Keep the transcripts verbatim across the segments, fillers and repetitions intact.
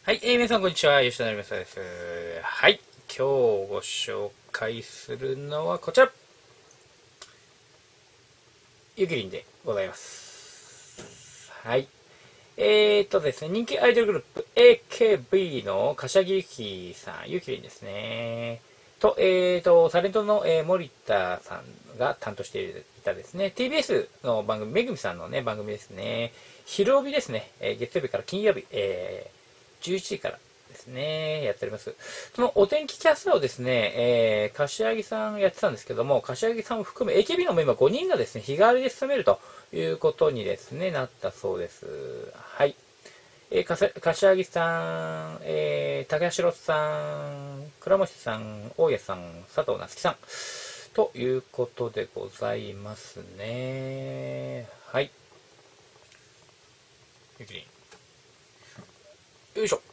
はい、えー、皆さんこんにちは。吉田成正です。はい、今日ご紹介するのはこちら。ゆきりんでございます。はい。えーとですね、人気アイドルグループ エーケービー の柏木由紀さん、ゆきりんですね。と、えーと、タレントの、えー森田さんが担当していたですね、ティービーエス の番組、めぐみさんのね、番組ですね。昼帯ですね、えー月曜日から金曜日、えー、じゅういちじからですね、やっております。そのお天気キャスターをですね、えー、柏木さんやってたんですけども、柏木さんを含め エーケービー のメンバーごにんがですね、日替わりで務めるということにですね、なったそうです。はい。えー、かさ柏木さん、えー、竹城さん、倉持さん、大家さん、佐藤夏樹さん、ということでございますね。はい。ゆきりん。よいしょ。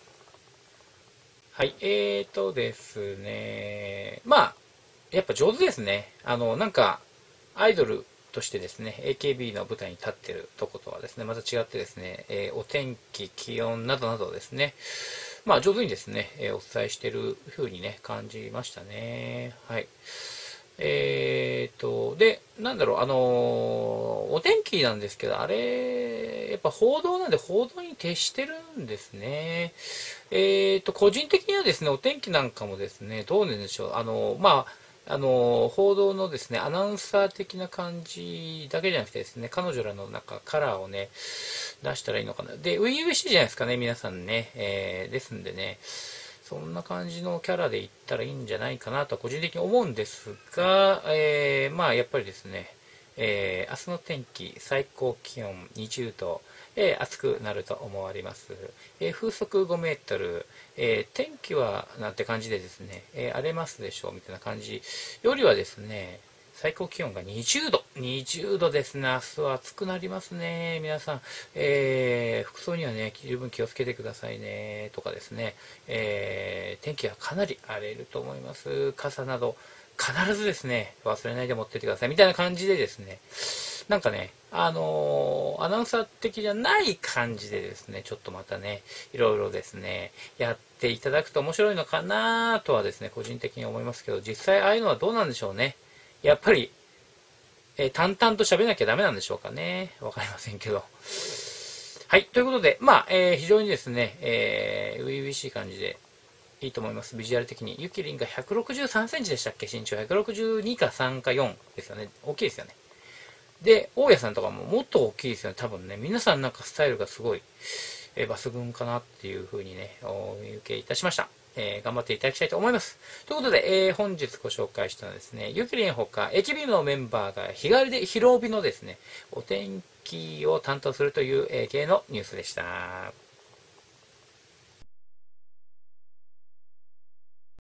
はい。えーとですね。まあ、やっぱ上手ですね。あの、なんか、アイドルとしてですね、エーケービー の舞台に立ってるとことはですね、また違ってですね、えーお天気、気温などなどですね、まあ上手にですね、えーお伝えしてる風にね、感じましたね。はい。えーと、で、なんだろう、あのーお天気なんですけど、あれ、やっぱ報道なんで報道に徹してるんですね。えーと、個人的にはですね、お天気なんかもですね、どうなんでしょう。あの、まあ、あの、報道のですね、アナウンサー的な感じだけじゃなくてですね、彼女らのなんかカラーをね、出したらいいのかな。で、初々しいじゃないですかね、皆さんね。えー、ですんでね、そんな感じのキャラでいったらいいんじゃないかなと個人的に思うんですが、えー、まあやっぱりですね、えー、明日の天気、最高気温にじゅうど、えー、暑くなると思われます。えー、風速ごメートル、えー、天気はなんて感じでですね、えー、荒れますでしょうみたいな感じよりはですね、最高気温がにじゅうど。にじゅうどですね。明日は暑くなりますね。皆さん、えー、服装にはね、十分気をつけてくださいね。とかですね、えー、天気がかなり荒れると思います。傘など、必ずですね、忘れないで持ってってください。みたいな感じでですね、なんかね、あのーアナウンサー的じゃない感じでですね、ちょっとまたね、いろいろですね、やっていただくと面白いのかなとはですね、個人的に思いますけど、実際ああいうのはどうなんでしょうね。やっぱり、えー淡々と喋らなきゃダメなんでしょうかね。わかりませんけど。はい。ということで、まあ、えー非常にですね、えー、初々しい感じでいいと思います。ビジュアル的に。ゆきりんがひゃくろくじゅうさんセンチでしたっけ、身長ひゃくろくじゅうにかさんかよんですよね。大きいですよね。で、大家さんとかももっと大きいですよね。多分ね、皆さんなんかスタイルがすごい、えー抜群かなっていう風にね、お見受けいたしました。えー頑張っていただきたいと思います。ということで、えー本日ご紹介したのはですね、ゆきりんほか、エイチビー のメンバーが日帰りで昼帯のですね、お天気を担当するという、えー系のニュースでした。